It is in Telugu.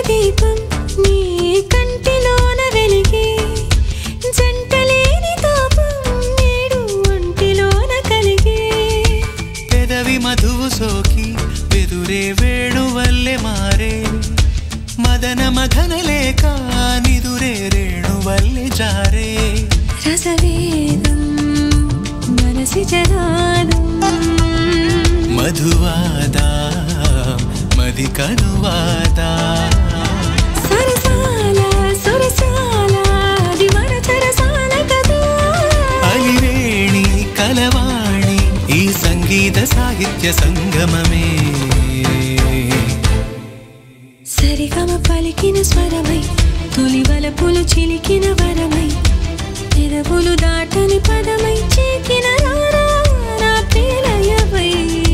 దీపం నీ కంటిలోన వెలిగే జంటలేని తాపం నేడు ఒంటిలోన కలిగే పెదవి మధువు సోకి వెదురే వేణువల్లె మారే మదన మథన లేక నిదురే రేణువల్లె జారే రసవేదం మనసిజనాదం మధువాదా మది కనువాదా సరసాల సురసాల అది మన చరసాల కదా అలివేణి కలవాణి ఈ సంగీత సాహిత్య సంగమమే సరిగమ పలికిన స్వరమై తొలి వలపులు చిలికిన వరమై పెదవులు దాటని పదమై చీకిన రారా నా ప్రియులయవై